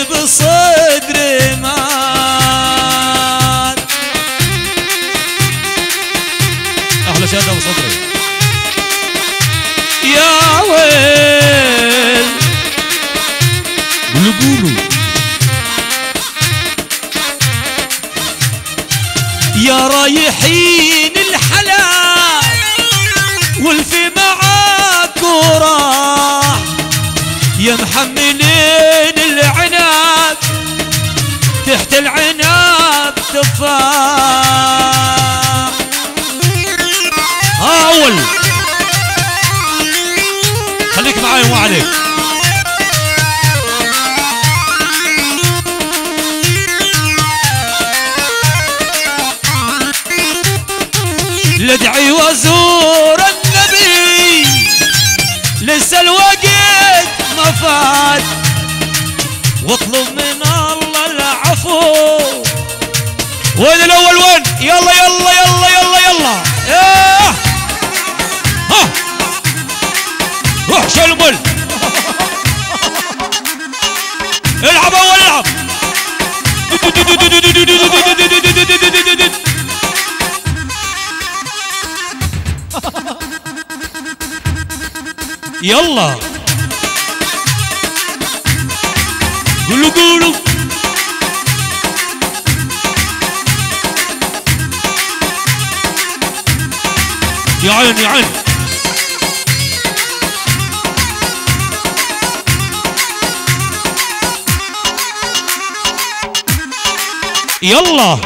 بصدري مات. احلى شهاده بصدري يا ويل. قولوا يا رايحين الحلال والفي معاك وراح، يا محملين العناب تحت العناب تفاح. اول خليك معاي وما عليك. لدعي وازور النبي لسه الوقت ما فات، واطلب من الله العفو. وين الاول وين؟ يلا يلا يلا يلا يلا ايه ها روح شيل البل. العب اول العب. يلا قولوا يا عين يا عين. يلا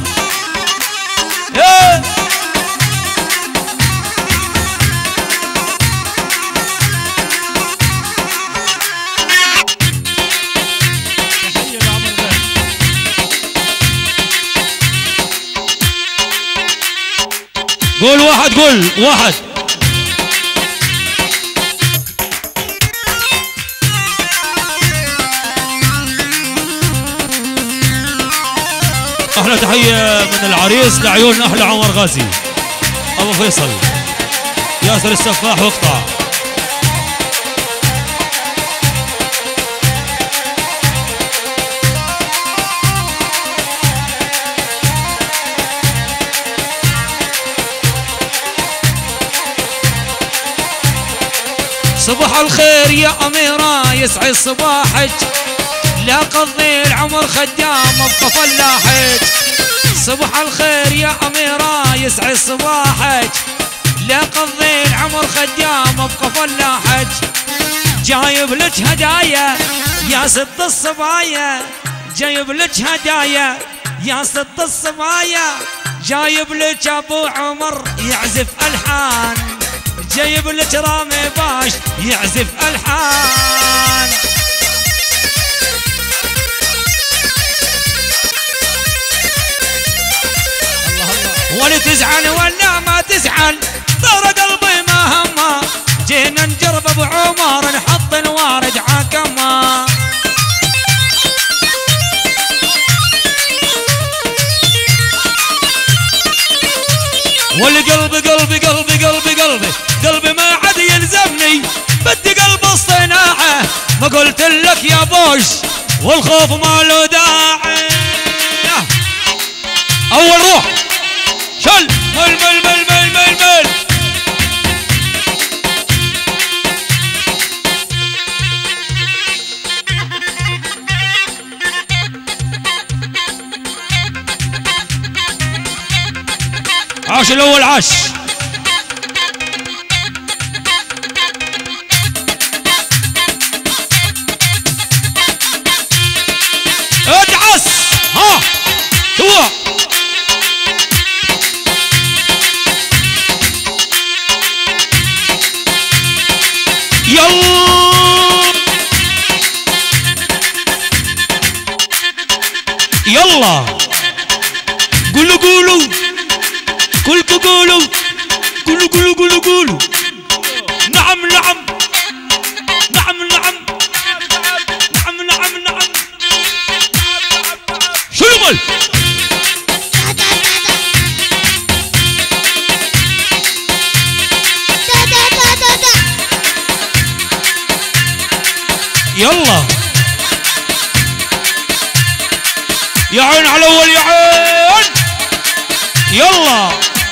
قول واحد قول واحد. احلى تحية من العريس لعيون احلى عمر غازي ابو فيصل ياسر السفاح واقطع. صباح الخير يا أميرة يسعد صباحك، لا قضي العمر خدام ابقى فلاحك. صباح الخير يا أميرة يسعد صباحك، لا قضي العمر خدام ابقى فلاحك. جايب لك هدايا يا ست الصبايا، جايب لك هدايا يا ست الصبايا، جايب لك ابو عمر يعزف الحان، جايب لك رامي باش يعزف الحان. ولا تزعل ولا ما تزعل ترى قلبي ما همه، جينا نجرب ابو عمر نحط الوارد عكمه. والقلب قلبي قلبي قلبي قلبي قلبي ما عاد يلزمني، بدي قلب الصناعة ما قلت لك يا بوش، والخوف ما له داعي. أول روح شل مل مل مل مل مل مل. عاش الأول عاش. ادعس ها هو يلا يلا قولوا قولوا كلكم قولوا قولوا قولوا قولوا قولوا نعم نعم نعم نعم نعم نعم نعم. شو يقول؟ يلا يا عين على اول يا عين. يلا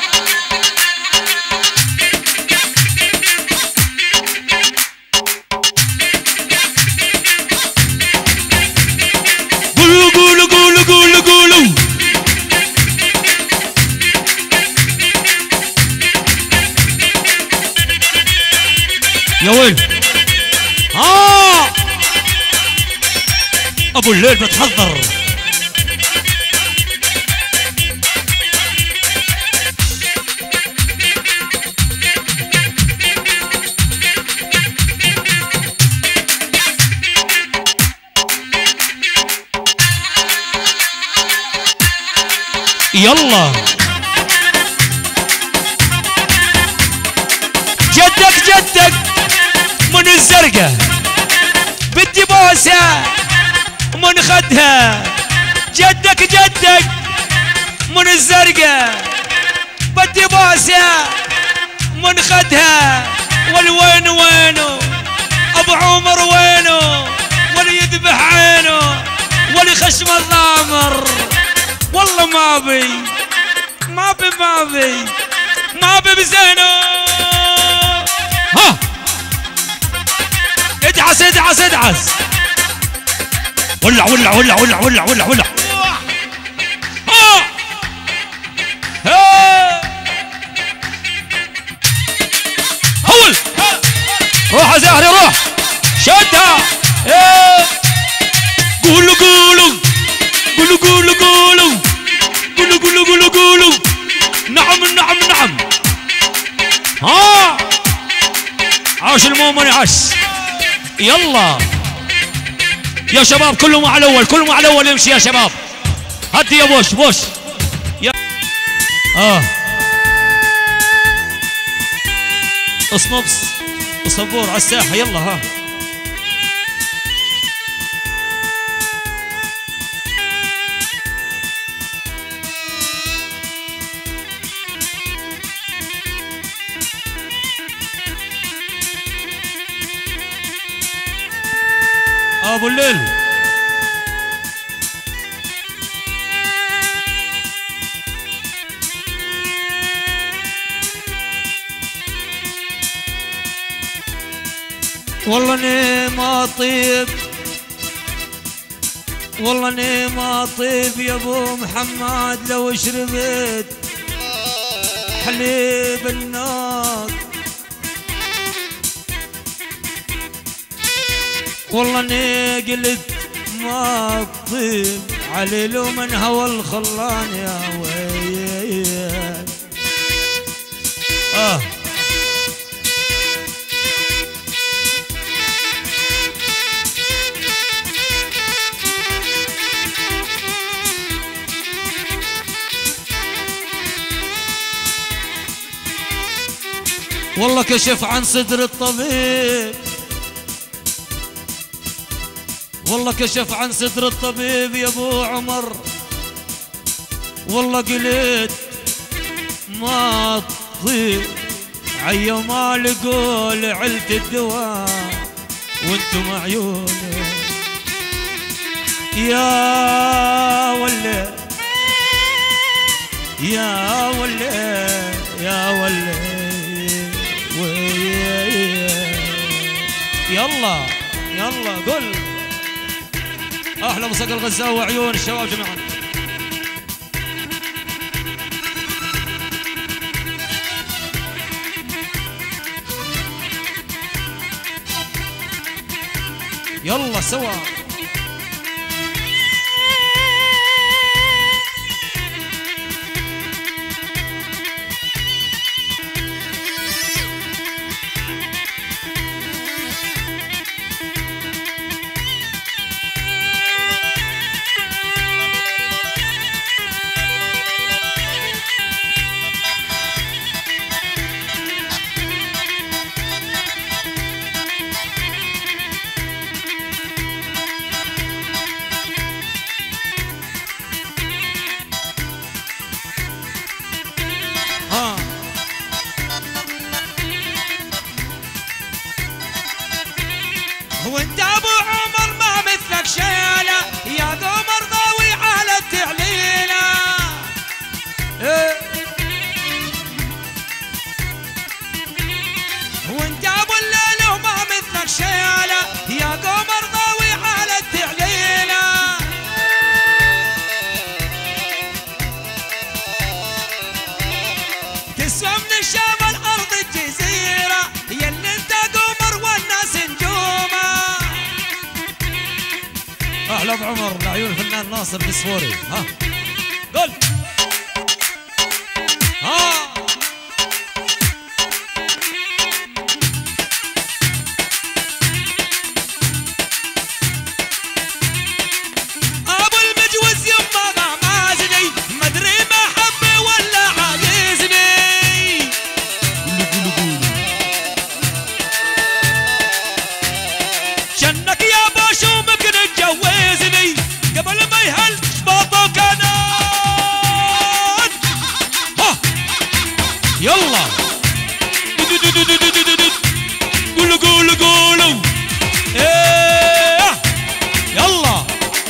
قولوا قولوا قولوا قولوا قولوا. يا ويل ابو الليل بتحضر. يلا جدك من الزرقة بدي بوسة من خدها. جدك من الزرقة بدي بوسة من خدها. والوين وينه ابو عمر وينه واللي يذبح عينه واللي خشم الضامر. والله ما بي بزينه. ها ادعس ولع هول روح يا زهري روح شدها. قولوا نعم. عاش المؤمن عاش. يلا يا شباب كلهم على الاول يمشي يا شباب. هدي يا بوش يا اصنبس وصبور على الساحه. يلا ها ابو الليل. والله اني ما طيب يا ابو محمد لو شربت حليب الناق. والله اني قلت ما طيب علي لو من هوى الخلان يا ويل. والله كشف عن صدر الطبيب. والله كشف عن صدر الطبيب يا ابو عمر. والله قلت ما تطيب عيا ما لقوا لعلة الدواء وانتم عيوني. يا ولي يلا قل احلى مساق الغزاوي وعيون الشباب جميعا. يلا سوا هلا ابو عمر لعيون الفنان ناصر الصفوري. ها قول ها ابو المجوز يما مازني ما ادري ما حبي ولا عايزني. جنك يا باشا ممكن تجوزني قبل ما يهل باطو كنان. ها يلا قولوا قولوا قولوا ايه يلا.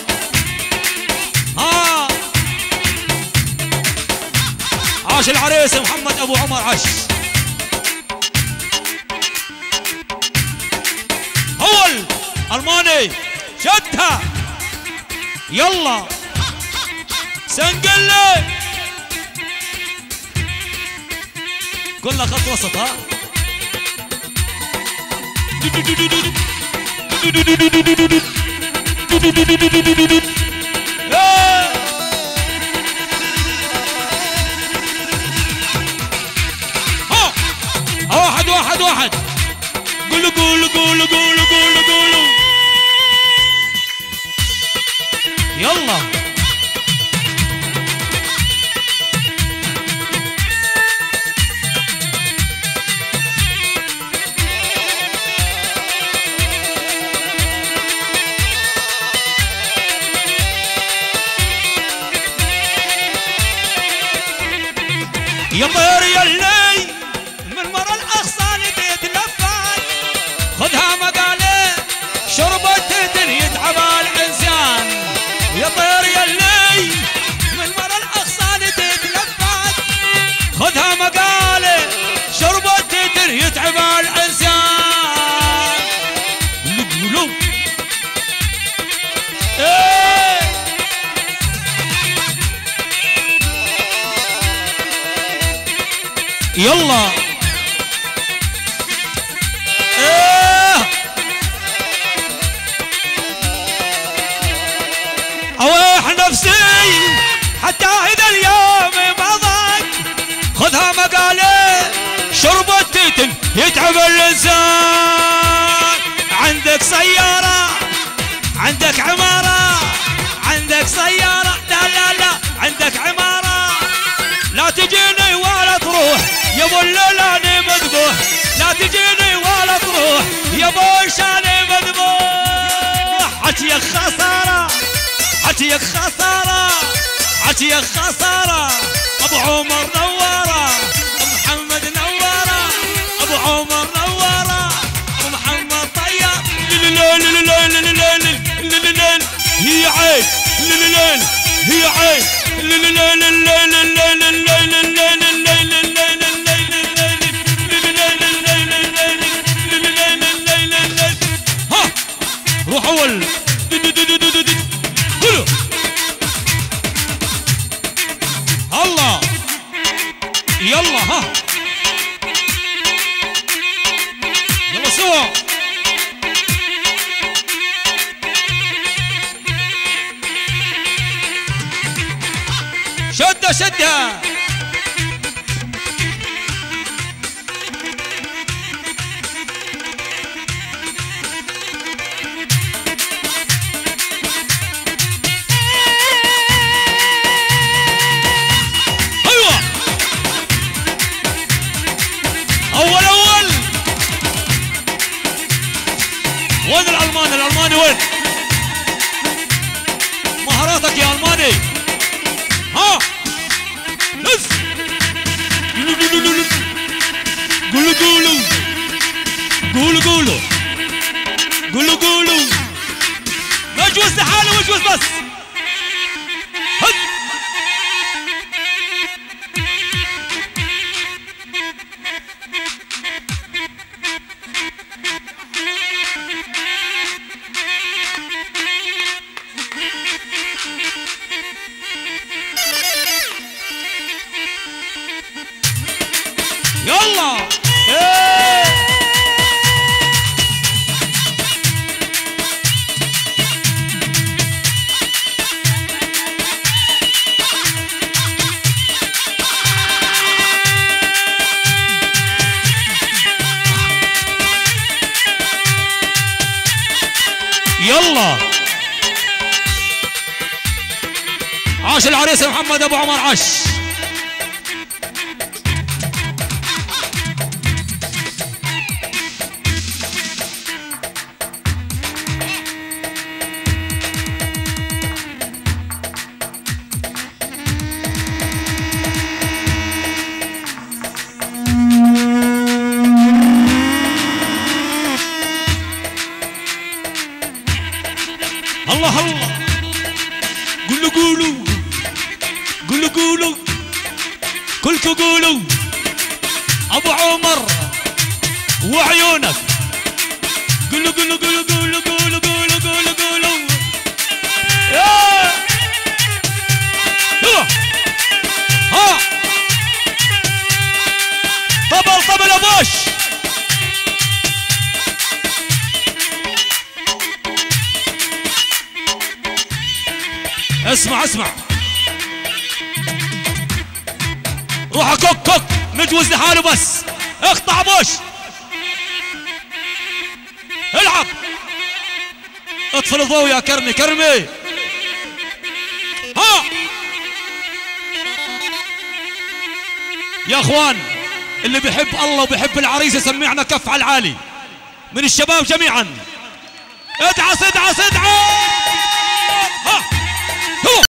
ها عاش العريس محمد ابو عمر عاش. اول الماني شدها يلا سنقلي كلها خط وسط. ها واحد واحد واحد قولوا قولوا قولوا قولوا قولوا قولوا يلا. يا طير يلي من مرى الاغصان بيتلفت خذها مقالة شربت يتعب الانسان. يا طير يلي من مرى الاغصان بيتلفت خذها مقالة شربت يتعب الانسان. قولوا ايه يلا ايه اويح نفسي حتى اذا اليوم مضى خذها مقالة شربت يتعب الانسان. عندك سيارة عندك عمارة عندك سيارة لا لا لا عندك عمارة لا تجيني ولا تروح يا ابو الليلاني مذبوح. لا تجيني ولا تروح يا ابو شاني مذبوح. حكيك خسارة حكيك خسارة حكيك خسارة. ابو عمر نوارة ابو محمد نوارة ابو عمر نوارة ابو محمد طيار. هي عين هي عين ها روح اول قولوا الله يلا. ها يلا سوا شدها شدها ايوه اول اول. وين الالماني الالماني وين مهاراتك يا الماني. ها بس قولوا قولوا قولوا قولوا قولوا قولوا مجوز لحاله مجوز بس. هد يلا يلا عاش العريس محمد ابو عمر عاش. الله الله قولوا قولوا قولوا قولوا كلكم قولوا ابو عمر وعيونك قولوا قولوا قولوا قولوا قولوا قولوا قولوا قولوا يا يلا ها طبل طبل ابوش اسمع اسمع روح كوك كوك مجوز لحاله بس اقطع بوش العب اطفي الضوء يا كرمي كرمي ها يا اخوان اللي بيحب الله وبيحب العريس يسمعنا كف على العالي من الشباب جميعا ادعس ادعس ادعس